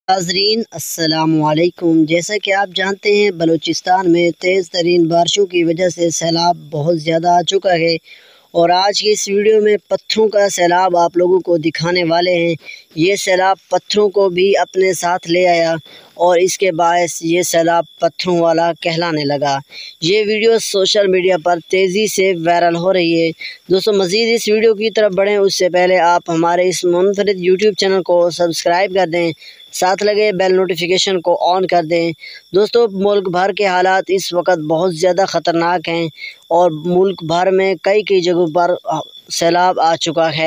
नाज़रीन अस्सलामुअलैकुम। जैसा कि आप जानते हैं, बलूचिस्तान में तेज़ तरीन बारिशों की वजह से सैलाब बहुत ज़्यादा आ चुका है और आज की इस वीडियो में पत्थरों का सैलाब आप लोगों को दिखाने वाले हैं। ये सैलाब पत्थरों को भी अपने साथ ले आया और इसके बायस ये सैलाब पत्थरों वाला कहलाने लगा। ये वीडियो सोशल मीडिया पर तेज़ी से वायरल हो रही है। दोस्तों, मज़ीद इस वीडियो की तरफ बढ़ें उससे पहले आप हमारे इस मुनफरिद यूट्यूब चैनल को सब्सक्राइब कर दें, साथ लगे बेल नोटिफिकेशन को ऑन कर दें। दोस्तों, मुल्क भर के हालात इस वक्त बहुत ज़्यादा ख़तरनाक हैं और मुल्क भर में कई जगहों पर सैलाब आ चुका है।